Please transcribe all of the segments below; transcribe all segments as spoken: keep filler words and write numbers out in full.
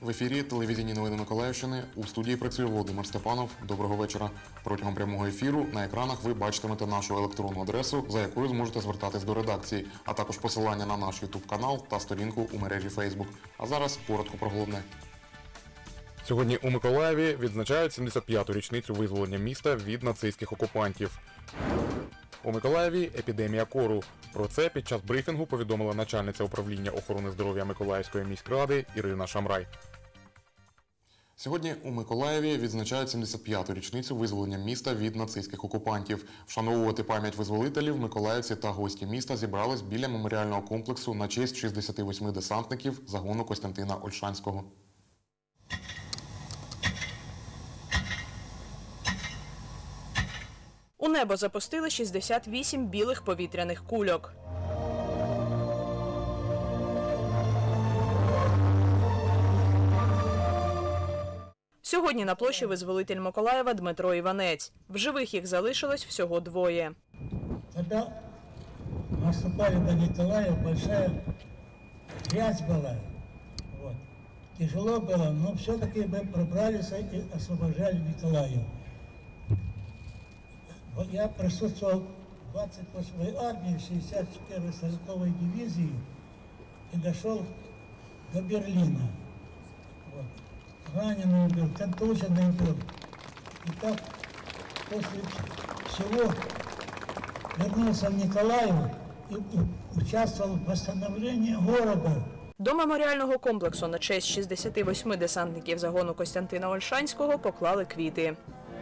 В ефірі телевізійні новини Миколаївщини. У студії працює Володимир Степанов. Доброго вечора. Протягом прямого ефіру на екранах ви бачитимете нашу електронну адресу, за якою зможете звертатись до редакції, а також посилання на наш ютуб-канал та сторінку у мережі Фейсбук. А зараз коротко про головне. Сьогодні у Миколаєві відзначають сімдесят п'яту річницю визволення міста від нацистських окупантів. У Миколаєві епідемія кору. Про це під час брифінгу повідомила начальниця управління охорони здоров'я Миколаївської міськради Ірина Шамрай. Сьогодні у Миколаєві відзначають сімдесят п'яту річницю визволення міста від нацистських окупантів. Вшановувати пам'ять визволителів миколаївці та гості міста зібрались біля меморіального комплексу на честь шістдесят восьми десантників загону Костянтина Ольшанського. У небо запустили шістдесят вісім білих повітряних кульок. Сьогодні на площі визволитель Миколаєва Дмитро Іванець. В живих їх залишилось всього двоє. Коли наступали до Николаева, большая грязь была. Вот. Тяжело было, но все-таки мы пробрались и освобождали Николаев. Я присутствовал в двадцать восьмой армии, шестьдесят первой стрелковой дивизии и дошел до Берлина. Вот. Раненый был, контуженный был. И так после всего вернулся в Николаев и участвовал в восстановлении города. До меморіального комплексу на честь шістдесят восьми десантників загону Костянтина Ольшанського поклали квіти.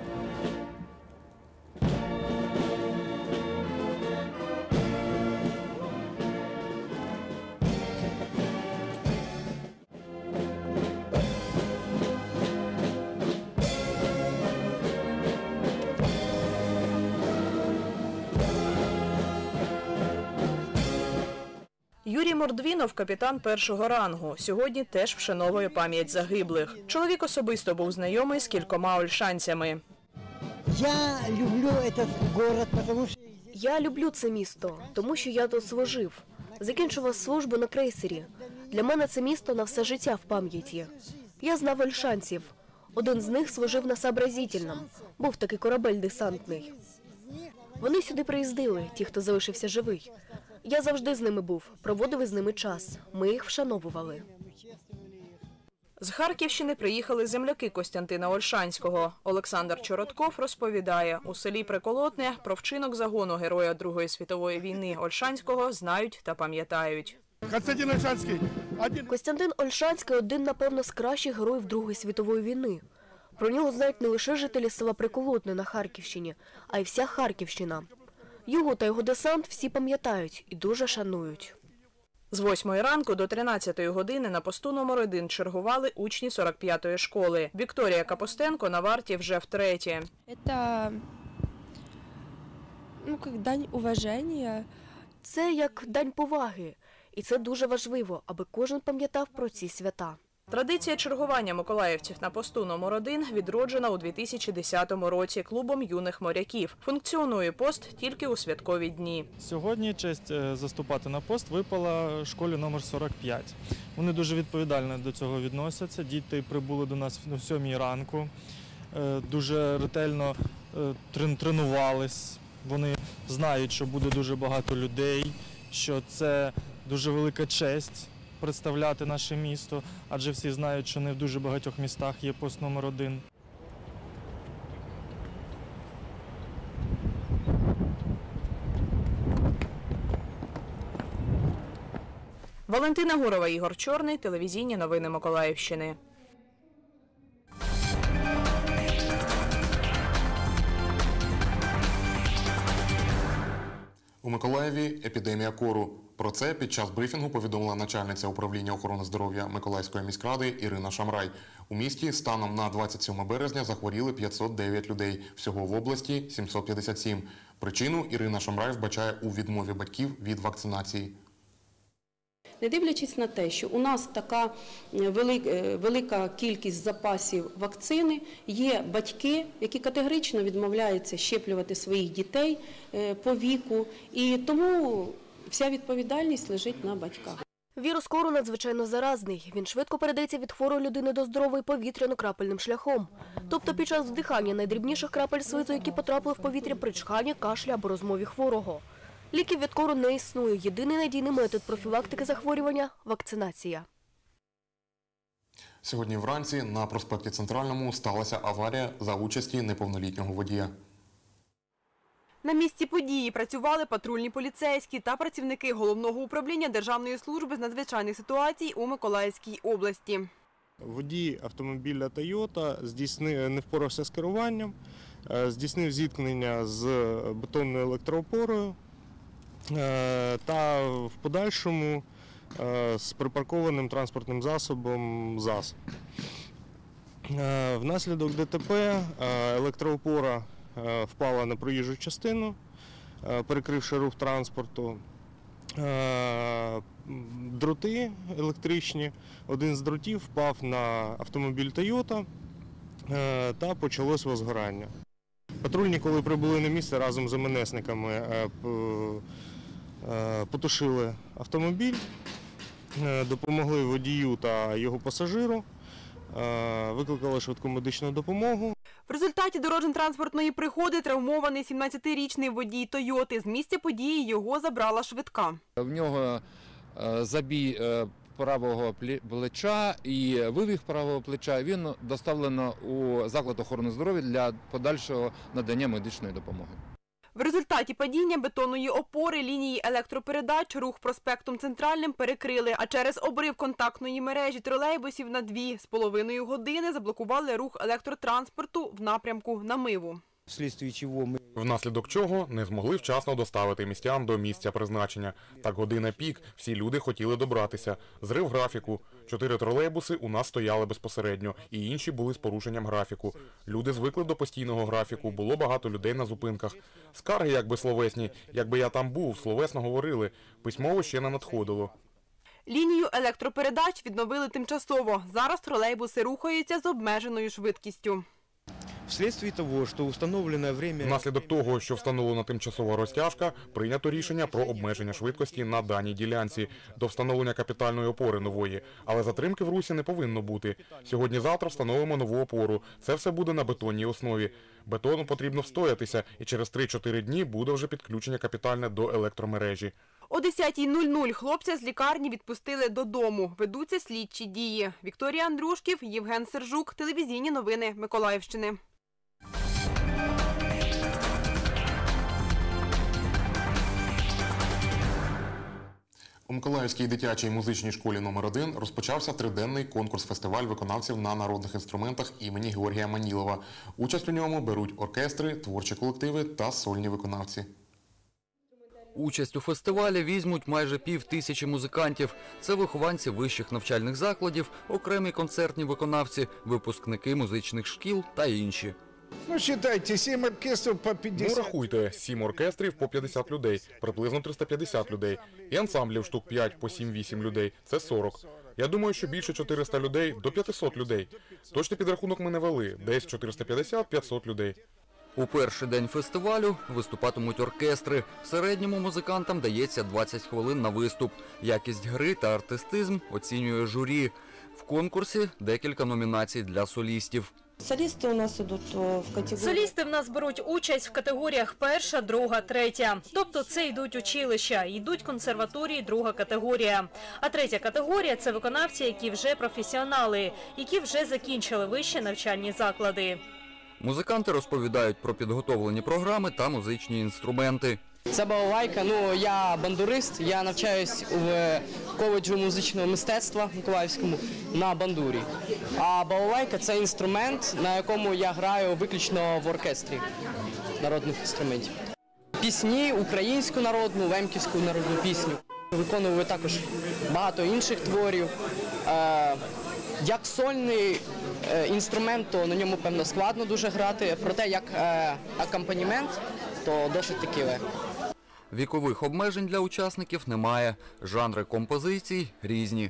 Юрій Мордвінов – капітан першого рангу. Сьогодні теж вшановує пам'ять загиблих. Чоловік особисто був знайомий з кількома ольшанцями. Я люблю цей город, тому що... Я люблю це місто, тому що я тут служив. Закінчував службу на крейсері. Для мене це місто на все життя в пам'яті. Я знав ольшанців. Один з них служив на Сообразительному. Був такий корабель десантний. Вони сюди приїздили, ті, хто залишився живий. Я завжди з ними був, проводив із ними час. Ми їх вшановували. З Харківщини приїхали земляки Костянтина Ольшанського. Олександр Чоротков розповідає, у селі Приколотне про вчинок загону героя Другої світової війни Ольшанського знають та пам'ятають. Костянтин Ольшанський – Костянтин Ольшанський – один, напевно, з кращих героїв Другої світової війни. Про нього знають не лише жителі села Приколотне на Харківщині, а й вся Харківщина. Його та його десант всі пам'ятають і дуже шанують. З восьмої ранку до тринадцятої години на посту номер один чергували учні сорок п'ятої школи. Вікторія Капустенко на варті вже втретє. Це, ну, як дань уваження. Це як дань поваги. І це дуже важливо, аби кожен пам'ятав про ці свята. Традиція чергування миколаївців на посту номер один відроджена у дві тисячі десятому році клубом юних моряків. Функціонує пост тільки у святкові дні. Сьогодні честь заступати на пост випала школі номер сорок п'ять. Вони дуже відповідально до цього відносяться. Діти прибули до нас о сьомій ранку, дуже ретельно тренувались. Вони знають, що буде дуже багато людей, що це дуже велика честь представляти наше місто, адже всі знають, що не в дуже багатьох містах є пост номер один. Валентина Гурова, Ігор Чорний, телевізійні новини Миколаївщини. У Миколаєві епідемія кору. Про це під час брифінгу повідомила начальниця управління охорони здоров'я Миколаївської міськради Ірина Шамрай. У місті станом на двадцять сьоме березня захворіли п'ятсот дев'ять людей, всього в області – сімсот п'ятдесят сім. Причину Ірина Шамрай вбачає у відмові батьків від вакцинації. Не дивлячись на те, що у нас така велика кількість запасів вакцини, є батьки, які категорично відмовляються щеплювати своїх дітей по віку, і тому вся відповідальність лежить на батьках. Вірус кору надзвичайно заразний. Він швидко передається від хворої людини до здорової повітряно-крапельним шляхом. Тобто під час вдихання найдрібніших крапель слизу, які потрапили в повітря при чханні, кашлі або розмові хворого. Ліків від кору не існує. Єдиний надійний метод профілактики захворювання – вакцинація. Сьогодні вранці на проспекті Центральному сталася аварія за участі неповнолітнього водія. На місці події працювали патрульні поліцейські та працівники Головного управління Державної служби з надзвичайних ситуацій у Миколаївській області. Водій автомобіля «Тойота» здійснив, не впорався з керуванням, здійснив зіткнення з бетонною електроопорою та в подальшому з припаркованим транспортним засобом ЗАЗ. Внаслідок ДТП електроопора впала на проїжджу частину, перекривши рух транспорту. Дроти електричні, один з дротів впав на автомобіль «Тойота» та почалось возгорання. Патрульні, коли прибули на місце, разом з ем ен есниками потушили автомобіль, допомогли водію та його пасажиру, викликали швидку медичну допомогу. В результаті дорожньо-транспортної пригоди травмований сімнадцятирічний водій «Тойоти». З місця події його забрала швидка. В нього забій правого плеча і вивих правого плеча. Він доставлено у заклад охорони здоров'я для подальшого надання медичної допомоги. В результаті падіння бетонної опори лінії електропередач рух проспектом Центральним перекрили, а через обрив контактної мережі тролейбусів на дві з половиною години заблокували рух електротранспорту в напрямку на Миву. Внаслідок чого не змогли вчасно доставити містян до місця призначення. Так година пік, всі люди хотіли добратися. Зрив графіку. Чотири тролейбуси у нас стояли безпосередньо, і інші були з порушенням графіку. Люди звикли до постійного графіку, було багато людей на зупинках. Скарги якби словесні, якби я там був, словесно говорили, письмово ще не надходило. Лінію електропередач відновили тимчасово. Зараз тролейбуси рухаються з обмеженою швидкістю. Внаслідок того, що встановлена тимчасова розтяжка, прийнято рішення про обмеження швидкості на даній ділянці до встановлення капітальної опори нової. Але затримки в русі не повинно бути. Сьогодні-завтра встановимо нову опору. Це все буде на бетонній основі. Бетону потрібно встоятися, і через три-чотири дні буде вже підключення капітальне до електромережі. О десятій нуль нуль хлопця з лікарні відпустили додому. Ведуться слідчі дії. Вікторія Андрушків, Євген Сержук. Телевізійні новини Миколаївщини. У Миколаївській дитячій музичній школі номер один розпочався триденний конкурс-фестиваль виконавців на народних інструментах імені Георгія Манілова. Участь у ньому беруть оркестри, творчі колективи та сольні виконавці. Участь у фестивалі візьмуть майже пів тисячі музикантів. Це вихованці вищих навчальних закладів, окремі концертні виконавці, випускники музичних шкіл та інші. Ну, считайте, сім оркестрів по п'ятдесят. Ну, рахуйте, сім оркестрів по п'ятдесят людей, приблизно триста п'ятдесят людей. І ансамблів штук п'ять по сім-вісім людей – це сорок. Я думаю, що більше чотириста людей до п'ятисот людей. Точний підрахунок ми не вели, десь чотириста п'ятдесят - п'ятсот людей. У перший день фестивалю виступатимуть оркестри. В середньому музикантам дається двадцять хвилин на виступ. Якість гри та артистизм оцінює журі. В конкурсі декілька номінацій для солістів. Солісти у нас ідуть в категорії. Солісти в нас беруть участь в категоріях перша, друга, третя. Тобто це йдуть училища, йдуть консерваторії, друга категорія. А третя категорія – це виконавці, які вже професіонали, які вже закінчили вищі навчальні заклади. Музиканти розповідають про підготовлені програми та музичні інструменти. Це балалайка. Ну, я бандурист, я навчаюсь в коледжі музичного мистецтва Миколаївському на бандурі. А балалайка – це інструмент, на якому я граю виключно в оркестрі народних інструментів. Пісні, українську народну, лемківську народну пісню. Виконували також багато інших творів. Як сольний інструмент, то на ньому, певно, складно дуже грати, проте як акомпанімент, то досить таки легко. Вікових обмежень для учасників немає. Жанри композицій різні.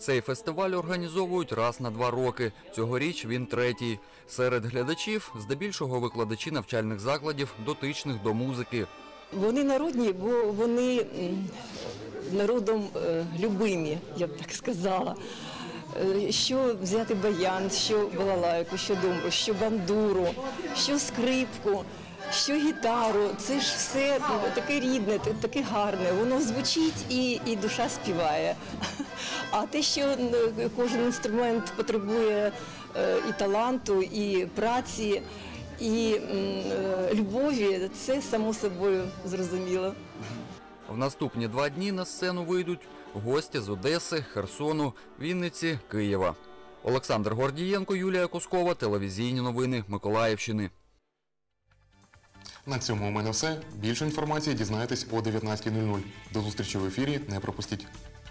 Цей фестиваль організовують раз на два роки. Цьогоріч він третій. Серед глядачів здебільшого викладачі навчальних закладів, дотичних до музики. Вони народні, бо вони м, народом е, любимі, я б так сказала. Е, Що взяти баян, що балалайку, що домбру, що бандуру, що скрипку, що гітару. Це ж все ну, таке рідне, та- таке гарне. Воно звучить і, і душа співає. А те, що м, кожен інструмент потребує е, і таланту, і праці, і м, е, любові, це само собою зрозуміло. В наступні два дні на сцену вийдуть гості з Одеси, Херсону, Вінниці, Києва. Олександр Гордієнко, Юлія Кускова, телевізійні новини Миколаївщини. На цьому у мене все. Більше інформації дізнаєтесь о дев'ятнадцятій нуль нуль. До зустрічі в ефірі, не пропустіть.